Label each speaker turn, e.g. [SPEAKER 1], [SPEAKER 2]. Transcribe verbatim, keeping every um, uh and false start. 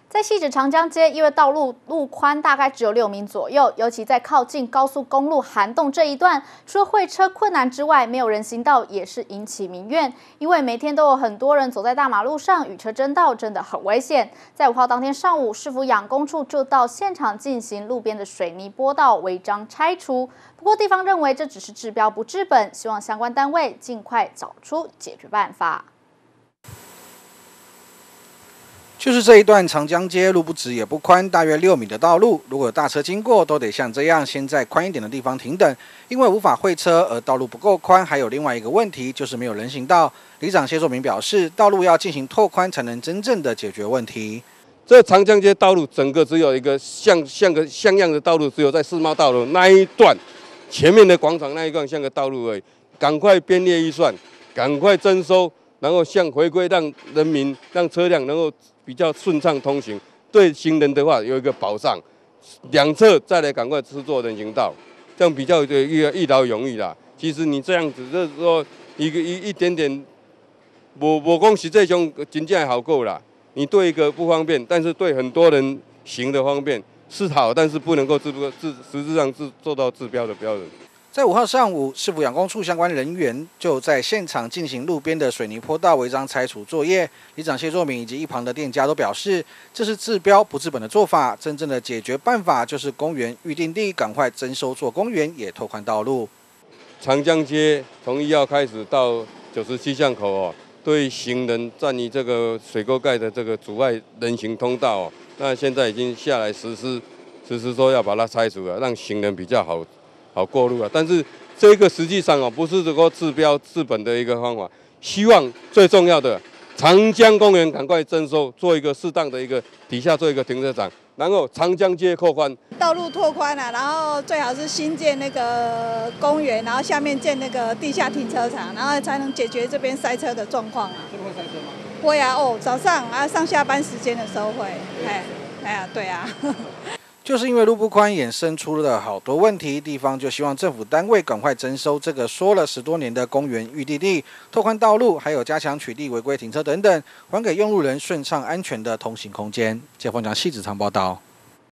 [SPEAKER 1] 在汐止长江街，因为道路路宽大概只有六米左右，尤其在靠近高速公路涵洞这一段，除了会车困难之外，没有人行道也是引起民怨。因为每天都有很多人走在大马路上，与车争道，真的很危险。在五号当天上午，市府养工处就到现场进行路边的水泥坡道违章拆除。不过地方认为这只是治标不治本，希望相关单位尽快找出解决办法。
[SPEAKER 2] 就是这一段长江街路不直也不宽，大约六米的道路，如果有大车经过，都得像这样先在宽一点的地方停等，因为无法会车，而道路不够宽。还有另外一个问题，就是没有人行道。里长谢作明表示，道路要进行拓宽，才能真正的解决问题。
[SPEAKER 3] 这长江街道路整个只有一个像像个像样的道路，只有在世贸道路那一段前面的广场那一段像个道路而已。赶快编列预算，赶快征收，然后向回归，让人民让车辆能够 比较顺畅通行，对行人的话有一个保障，两侧再来赶快制作人行道，这样比较的一劳永逸啦。其实你这样子就是说一个一一点点，我我讲实际上真正好够啦。你对一个不方便，但是对很多人行的方便是好，但是不能够治治实质上是做到治标的标准。
[SPEAKER 2] 在五号上午，市府养工处相关人员就在现场进行路边的水泥坡道违章拆除作业。里长谢作明以及一旁的店家都表示，这是治标不治本的做法。真正的解决办法就是公园预定地赶快征收做公园，也拓宽道路。
[SPEAKER 3] 长江街从一号开始到九十七巷口哦，对行人占于这个水沟盖的这个阻碍人行通道哦，那现在已经下来实施实施说要把它拆除了，让行人比较好 好过路啊，但是这个实际上哦，不是这个治标治本的一个方法。希望最重要的，长江公园赶快征收，做一个适当的一个底下做一个停车场，然后长江街扩宽，
[SPEAKER 4] 道路拓宽啊，然后最好是新建那个公园，然后下面建那个地下停车场，然后才能解决这边塞车的状况啊。
[SPEAKER 2] 这会塞车吗？
[SPEAKER 4] 会啊，哦，早上啊上下班时间的时候会，哎，哎呀，对啊。
[SPEAKER 2] 就是因为路不宽，衍生出了好多问题，地方就希望政府单位赶快征收这个说了十多年的公园预地地，拓宽道路，还有加强取缔违规停车等等，还给用路人顺畅安全的通行空间。谢凤江汐止场报道。